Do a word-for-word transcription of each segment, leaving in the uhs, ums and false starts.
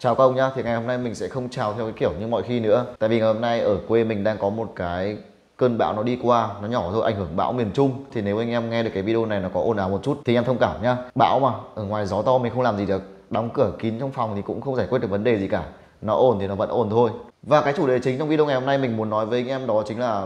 Chào các ông nhá, thì ngày hôm nay mình sẽ không chào theo cái kiểu như mọi khi nữa. Tại vì ngày hôm nay ở quê mình đang có một cái cơn bão nó đi qua, nó nhỏ thôi, ảnh hưởng bão miền Trung. Thì nếu anh em nghe được cái video này nó có ồn ào một chút thì em thông cảm nhá. Bão mà, ở ngoài gió to mình không làm gì được. Đóng cửa kín trong phòng thì cũng không giải quyết được vấn đề gì cả. Nó ồn thì nó vẫn ồn thôi. Và cái chủ đề chính trong video ngày hôm nay mình muốn nói với anh em đó chính là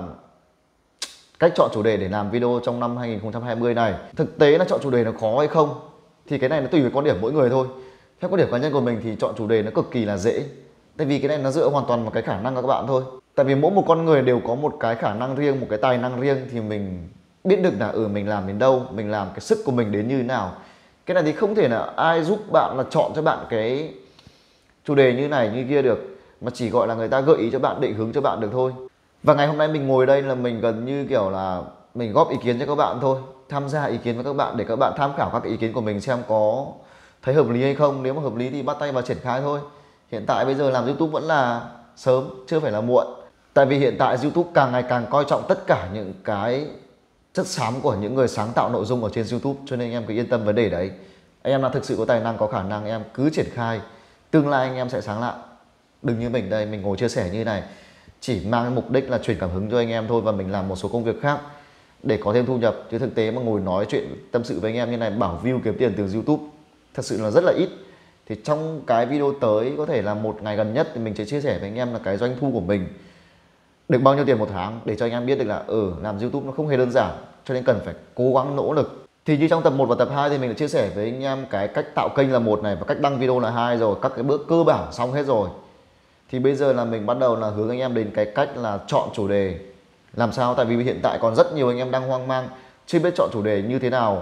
cách chọn chủ đề để làm video trong năm hai nghìn không trăm hai mươi này. Thực tế là chọn chủ đề nó khó hay không thì cái này nó tùy vào quan điểm mỗi người thôi. Theo quan điểm cá nhân của mình thì chọn chủ đề nó cực kỳ là dễ. Tại vì cái này nó dựa hoàn toàn vào cái khả năng của các bạn thôi. Tại vì mỗi một con người đều có một cái khả năng riêng, một cái tài năng riêng, thì mình biết được là ừ mình làm đến đâu, mình làm cái sức của mình đến như thế nào. Cái này thì không thể là ai giúp bạn là chọn cho bạn cái chủ đề như này như kia được, mà chỉ gọi là người ta gợi ý cho bạn, định hướng cho bạn được thôi. Và ngày hôm nay mình ngồi đây là mình gần như kiểu là mình góp ý kiến cho các bạn thôi, tham gia ý kiến với các bạn để các bạn tham khảo các cái ý kiến của mình xem có thấy hợp lý hay không. Nếu mà hợp lý thì bắt tay vào triển khai thôi. Hiện tại bây giờ làm YouTube vẫn là sớm, chưa phải là muộn. Tại vì hiện tại YouTube càng ngày càng coi trọng tất cả những cái chất xám của những người sáng tạo nội dung ở trên YouTube, cho nên anh em cứ yên tâm vấn đề đấy. Anh em nào thực sự có tài năng, có khả năng, anh em cứ triển khai, tương lai anh em sẽ sáng lạ. Đừng như mình đây, mình ngồi chia sẻ như này chỉ mang mục đích là truyền cảm hứng cho anh em thôi, và mình làm một số công việc khác để có thêm thu nhập, chứ thực tế mà ngồi nói chuyện tâm sự với anh em như này bảo view kiếm tiền từ YouTube thật sự là rất là ít. Thì trong cái video tới, có thể là một ngày gần nhất, thì mình sẽ chia sẻ với anh em là cái doanh thu của mình được bao nhiêu tiền một tháng, để cho anh em biết được là ừ làm YouTube nó không hề đơn giản, cho nên cần phải cố gắng nỗ lực. Thì như trong tập một và tập hai thì mình đã chia sẻ với anh em cái cách tạo kênh là một này, và cách đăng video là hai rồi, các cái bước cơ bản xong hết rồi. Thì bây giờ là mình bắt đầu là hướng anh em đến cái cách là chọn chủ đề làm sao. Tại vì hiện tại còn rất nhiều anh em đang hoang mang, chưa biết chọn chủ đề như thế nào.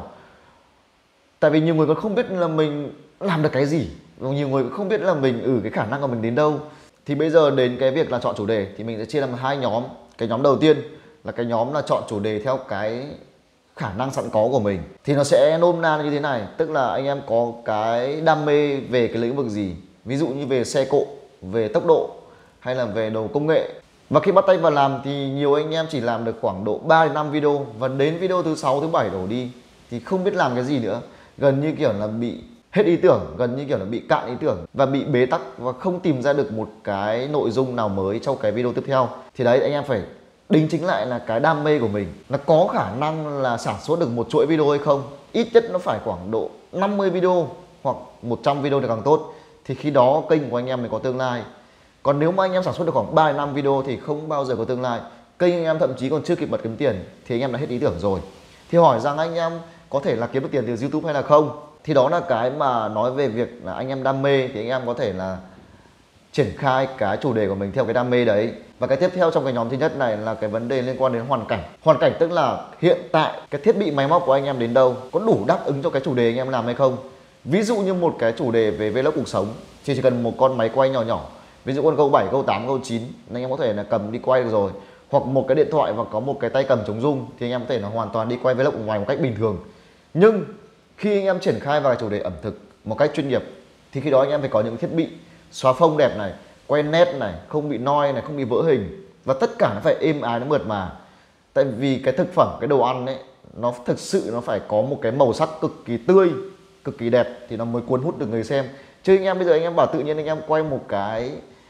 Tại vì nhiều người còn không biết là mình làm được cái gì, và nhiều người cũng không biết là mình ừ cái khả năng của mình đến đâu. Thì bây giờ đến cái việc là chọn chủ đề thì mình sẽ chia làm hai nhóm. Cái nhóm đầu tiên là cái nhóm là chọn chủ đề theo cái khả năng sẵn có của mình. Thì nó sẽ nôm na như thế này, tức là anh em có cái đam mê về cái lĩnh vực gì, ví dụ như về xe cộ, về tốc độ, hay là về đồ công nghệ. Và khi bắt tay vào làm thì nhiều anh em chỉ làm được khoảng độ ba đến năm video, và đến video thứ sáu, thứ bảy đổ đi thì không biết làm cái gì nữa. Gần như kiểu là bị hết ý tưởng, gần như kiểu là bị cạn ý tưởng và bị bế tắc, và không tìm ra được một cái nội dung nào mới trong cái video tiếp theo. Thì đấy, anh em phải đính chính lại là cái đam mê của mình nó có khả năng là sản xuất được một chuỗi video hay không. Ít nhất nó phải khoảng độ năm mươi video hoặc một trăm video thì càng tốt, thì khi đó kênh của anh em mới có tương lai. Còn nếu mà anh em sản xuất được khoảng ba đến năm video thì không bao giờ có tương lai. Kênh anh em thậm chí còn chưa kịp bật kiếm tiền thì anh em đã hết ý tưởng rồi. Thì hỏi rằng anh em có thể là kiếm được tiền từ YouTube hay là không, thì đó là cái mà nói về việc là anh em đam mê thì anh em có thể là triển khai cái chủ đề của mình theo cái đam mê đấy. Và cái tiếp theo trong cái nhóm thứ nhất này là cái vấn đề liên quan đến hoàn cảnh. Hoàn cảnh tức là hiện tại cái thiết bị máy móc của anh em đến đâu, có đủ đáp ứng cho cái chủ đề anh em làm hay không. Ví dụ như một cái chủ đề về vlog cuộc sống thì chỉ cần một con máy quay nhỏ nhỏ, ví dụ con Go bảy, Go tám, Go chín, anh em có thể là cầm đi quay được rồi. Hoặc một cái điện thoại và có một cái tay cầm chống rung thì anh em có thể là hoàn toàn đi quay vlog ở ngoài một cách bình thường. Nhưng khi anh em triển khai vào chủ đề ẩm thực một cách chuyên nghiệp thì khi đó anh em phải có những thiết bị xóa phông đẹp này, quay nét này, không bị noi này, không bị vỡ hình, và tất cả nó phải êm ái, nó mượt mà. Tại vì cái thực phẩm, cái đồ ăn ấy, nó thực sự nó phải có một cái màu sắc cực kỳ tươi, cực kỳ đẹp thì nó mới cuốn hút được người xem. Chứ anh em bây giờ anh em bảo tự nhiên anh em quay một cái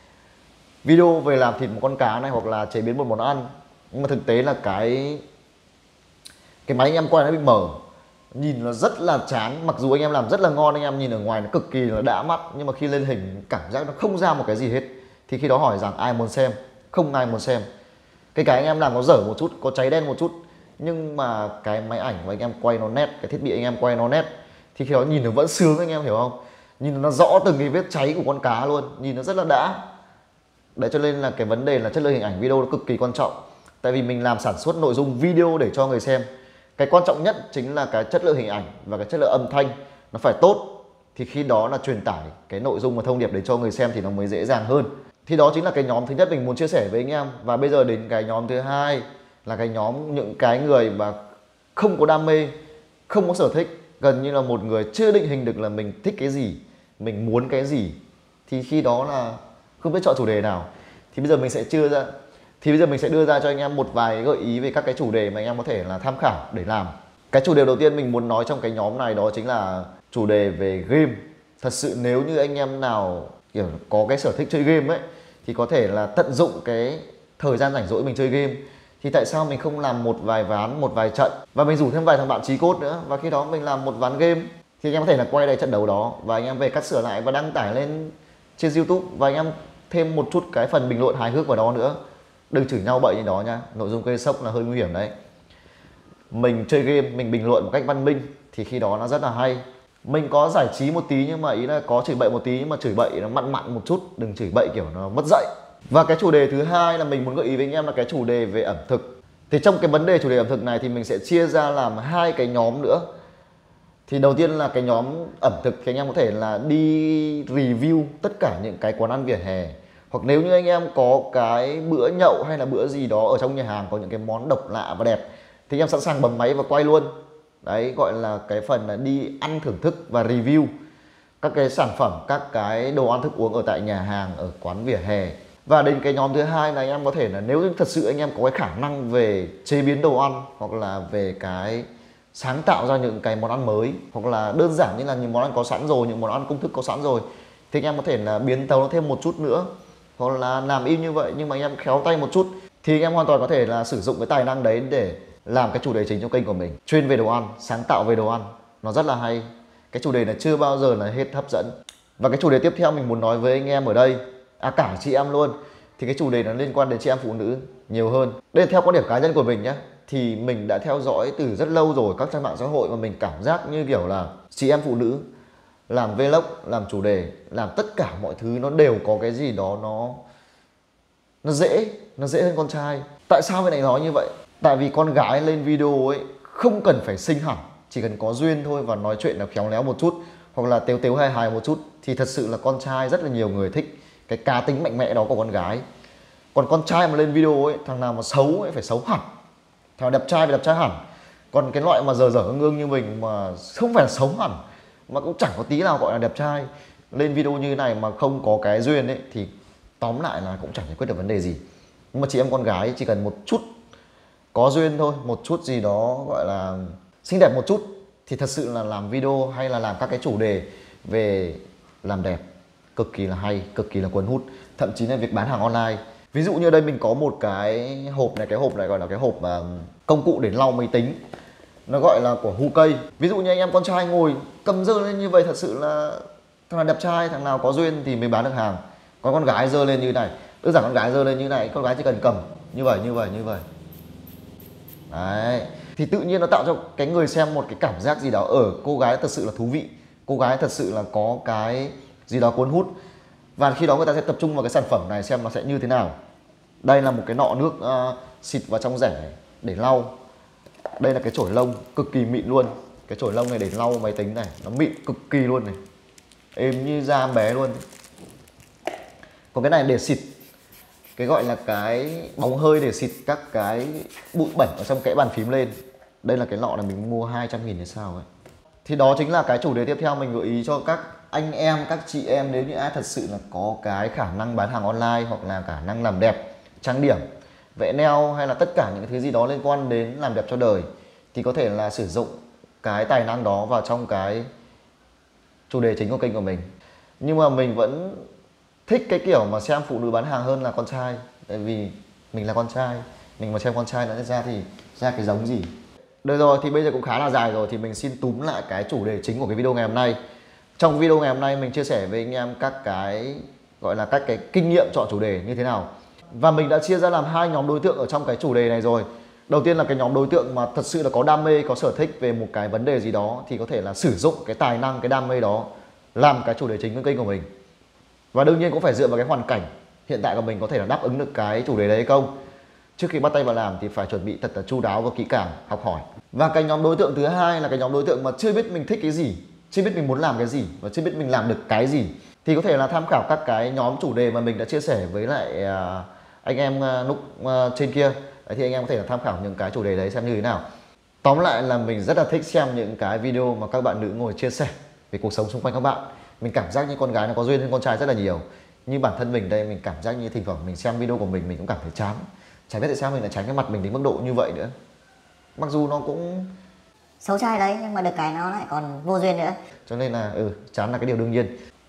video về làm thịt một con cá này, hoặc là chế biến một món ăn, nhưng mà thực tế là cái cái máy anh em quay nó bị mở, nhìn nó rất là chán. Mặc dù anh em làm rất là ngon, anh em nhìn ở ngoài nó cực kỳ là đã mắt, nhưng mà khi lên hình cảm giác nó không ra một cái gì hết. Thì khi đó hỏi rằng ai muốn xem? Không ai muốn xem. Cái cái anh em làm có dở một chút, có cháy đen một chút, nhưng mà cái máy ảnh của anh em quay nó nét, cái thiết bị anh em quay nó nét, thì khi đó nhìn nó vẫn sướng, anh em hiểu không? Nhìn nó rõ từng cái vết cháy của con cá luôn, nhìn nó rất là đã. Đấy, cho nên là cái vấn đề là chất lượng hình ảnh video nó cực kỳ quan trọng. Tại vì mình làm sản xuất nội dung video để cho người xem, cái quan trọng nhất chính là cái chất lượng hình ảnh và cái chất lượng âm thanh nó phải tốt. Thì khi đó là truyền tải cái nội dung và thông điệp để cho người xem thì nó mới dễ dàng hơn. Thì đó chính là cái nhóm thứ nhất mình muốn chia sẻ với anh em. Và bây giờ đến cái nhóm thứ hai là cái nhóm những cái người mà không có đam mê, không có sở thích, gần như là một người chưa định hình được là mình thích cái gì, mình muốn cái gì, thì khi đó là không biết chọn chủ đề nào. Thì bây giờ mình sẽ chưa ra Thì bây giờ mình sẽ đưa ra cho anh em một vài gợi ý về các cái chủ đề mà anh em có thể là tham khảo để làm. Cái chủ đề đầu tiên mình muốn nói trong cái nhóm này đó chính là chủ đề về game. Thật sự nếu như anh em nào kiểu có cái sở thích chơi game ấy thì có thể là tận dụng cái thời gian rảnh rỗi mình chơi game. Thì tại sao mình không làm một vài ván, một vài trận và mình rủ thêm vài thằng bạn chí cốt nữa, và khi đó mình làm một ván game thì anh em có thể là quay lại trận đấu đó và anh em về cắt sửa lại và đăng tải lên trên YouTube, và anh em thêm một chút cái phần bình luận hài hước vào đó nữa. Đừng chửi nhau bậy như đó nha, nội dung gây sốc là hơi nguy hiểm đấy. Mình chơi game, mình bình luận một cách văn minh thì khi đó nó rất là hay. Mình có giải trí một tí nhưng mà ý là có chửi bậy một tí, nhưng mà chửi bậy nó mặn mặn một chút, đừng chửi bậy kiểu nó mất dạy. Và cái chủ đề thứ hai là mình muốn gợi ý với anh em là cái chủ đề về ẩm thực. Thì trong cái vấn đề chủ đề ẩm thực này thì mình sẽ chia ra làm hai cái nhóm nữa. Thì đầu tiên là cái nhóm ẩm thực thì anh em có thể là đi review tất cả những cái quán ăn vỉa hè. Hoặc nếu như anh em có cái bữa nhậu hay là bữa gì đó ở trong nhà hàng có những cái món độc lạ và đẹp thì anh em sẵn sàng bấm máy và quay luôn. Đấy gọi là cái phần là đi ăn thưởng thức và review các cái sản phẩm, các cái đồ ăn thức uống ở tại nhà hàng, ở quán vỉa hè. Và đến cái nhóm thứ hai là anh em có thể là nếu thật sự anh em có cái khả năng về chế biến đồ ăn, hoặc là về cái sáng tạo ra những cái món ăn mới, hoặc là đơn giản như là những món ăn có sẵn rồi, những món ăn công thức có sẵn rồi, thì anh em có thể là biến tấu nó thêm một chút nữa, hoặc là làm y như vậy nhưng mà anh em khéo tay một chút, thì anh em hoàn toàn có thể là sử dụng cái tài năng đấy để làm cái chủ đề chính trong kênh của mình, chuyên về đồ ăn, sáng tạo về đồ ăn. Nó rất là hay. Cái chủ đề này chưa bao giờ là hết hấp dẫn. Và cái chủ đề tiếp theo mình muốn nói với anh em ở đây, à cả chị em luôn, thì cái chủ đề nó liên quan đến chị em phụ nữ nhiều hơn. Đây là theo quan điểm cá nhân của mình nhé. Thì mình đã theo dõi từ rất lâu rồi các trang mạng xã hội, và mình cảm giác như kiểu là chị em phụ nữ làm vlog, làm chủ đề, làm tất cả mọi thứ nó đều có cái gì đó nó nó dễ, nó dễ hơn con trai. Tại sao vậy này nói như vậy? Tại vì con gái lên video ấy không cần phải xinh hẳn, chỉ cần có duyên thôi và nói chuyện nó khéo léo một chút, hoặc là tếu tếu hài hài một chút, thì thật sự là con trai rất là nhiều người thích cái cá tính mạnh mẽ đó của con gái. Còn con trai mà lên video ấy, thằng nào mà xấu ấy phải xấu hẳn, thằng nào đẹp trai phải đẹp trai hẳn. Còn cái loại mà dở dở ngương ngương như mình mà không phải là xấu hẳn, mà cũng chẳng có tí nào gọi là đẹp trai, lên video như thế này mà không có cái duyên ấy, thì tóm lại là cũng chẳng giải quyết được vấn đề gì. Nhưng mà chị em con gái chỉ cần một chút có duyên thôi, một chút gì đó gọi là xinh đẹp một chút, thì thật sự là làm video hay là làm các cái chủ đề về làm đẹp cực kỳ là hay, cực kỳ là cuốn hút. Thậm chí là việc bán hàng online. Ví dụ như đây mình có một cái hộp này, cái hộp này gọi là cái hộp mà công cụ để lau máy tính, nó gọi là của Hu Cây. Ví dụ như anh em con trai ngồi cầm dơ lên như vậy, thật sự là thằng nào đẹp trai, thằng nào có duyên thì mới bán được hàng. Còn con gái dơ lên như này, đơn giản con gái dơ lên như này, con gái chỉ cần cầm như vậy, như vậy, như vậy. Đấy, thì tự nhiên nó tạo cho cái người xem một cái cảm giác gì đó ở cô gái thật sự là thú vị, cô gái thật sự là có cái gì đó cuốn hút. Và khi đó người ta sẽ tập trung vào cái sản phẩm này xem nó sẽ như thế nào. Đây là một cái nọ nước uh, xịt vào trong rẻ để lau. Đây là cái chổi lông cực kỳ mịn luôn. Cái chổi lông này để lau máy tính này, nó mịn cực kỳ luôn này, êm như da bé luôn. Còn cái này để xịt, cái gọi là cái bóng hơi để xịt các cái bụi bẩn ở trong kẽ bàn phím lên. Đây là cái lọ này mình mua hai trăm nghìn hay sao ấy. Thì đó chính là cái chủ đề tiếp theo mình gợi ý cho các anh em, các chị em, nếu như ai thật sự là có cái khả năng bán hàng online, hoặc là khả năng làm đẹp, trang điểm, vẽ nail, hay là tất cả những thứ gì đó liên quan đến làm đẹp cho đời, thì có thể là sử dụng cái tài năng đó vào trong cái chủ đề chính của kênh của mình. Nhưng mà mình vẫn thích cái kiểu mà xem phụ nữ bán hàng hơn là con trai. Tại vì mình là con trai, mình mà xem con trai nó ra thì ra cái giống gì. Được rồi, thì bây giờ cũng khá là dài rồi, thì mình xin túm lại cái chủ đề chính của cái video ngày hôm nay. Trong video ngày hôm nay mình chia sẻ với anh em các cái gọi là các cái kinh nghiệm chọn chủ đề như thế nào. Và mình đã chia ra làm hai nhóm đối tượng ở trong cái chủ đề này rồi. Đầu tiên là cái nhóm đối tượng mà thật sự là có đam mê, có sở thích về một cái vấn đề gì đó, thì có thể là sử dụng cái tài năng, cái đam mê đó làm cái chủ đề chính của kênh của mình. Và đương nhiên cũng phải dựa vào cái hoàn cảnh hiện tại của mình có thể là đáp ứng được cái chủ đề đấy hay không. Trước khi bắt tay vào làm thì phải chuẩn bị thật là chu đáo và kỹ càng, học hỏi. Và cái nhóm đối tượng thứ hai là cái nhóm đối tượng mà chưa biết mình thích cái gì, chưa biết mình muốn làm cái gì, và chưa biết mình làm được cái gì, thì có thể là tham khảo các cái nhóm chủ đề mà mình đã chia sẻ với lại anh em lúc trên kia. Đấy, thì anh em có thể là tham khảo những cái chủ đề đấy xem như thế nào. Tóm lại là mình rất là thích xem những cái video mà các bạn nữ ngồi chia sẻ về cuộc sống xung quanh các bạn. Mình cảm giác như con gái nó có duyên hơn con trai rất là nhiều. Nhưng bản thân mình đây, mình cảm giác như thỉnh thoảng mình xem video của mình mình cũng cảm thấy chán. Chả biết tại sao mình lại tránh cái mặt mình đến mức độ như vậy nữa. Mặc dù nó cũng xấu trai đấy, nhưng mà được cái nó lại còn vô duyên nữa. Cho nên là ừ, chán là cái điều đương nhiên.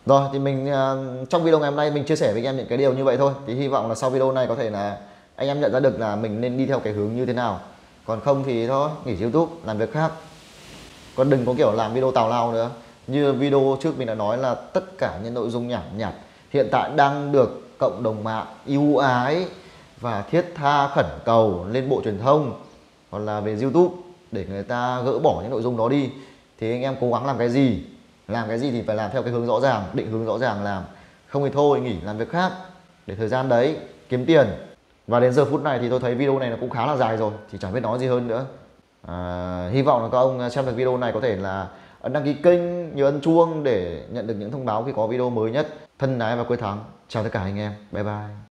Rồi thì mình uh, trong video ngày hôm nay mình chia sẻ với anh em những cái điều như vậy thôi. Thì hy vọng là sau video này có thể là anh em nhận ra được là mình nên đi theo cái hướng như thế nào. Còn không thì thôi, nghỉ YouTube, làm việc khác. Còn đừng có kiểu làm video tào lao nữa. Như video trước mình đã nói là tất cả những nội dung nhảm nhạt hiện tại đang được cộng đồng mạng ưu ái và thiết tha khẩn cầu lên Bộ Truyền thông hoặc là về YouTube để người ta gỡ bỏ những nội dung đó đi. Thì anh em cố gắng làm cái gì, làm cái gì thì phải làm theo cái hướng rõ ràng, định hướng rõ ràng làm. Không thì thôi nghỉ làm việc khác để thời gian đấy kiếm tiền. Và đến giờ phút này thì tôi thấy video này nó cũng khá là dài rồi, thì chẳng biết nói gì hơn nữa. À, hy vọng là các ông xem được video này có thể là ấn đăng ký kênh, nhớ ấn chuông để nhận được những thông báo khi có video mới nhất. Thân ái và Quyết Thắng, chào tất cả anh em, bye bye.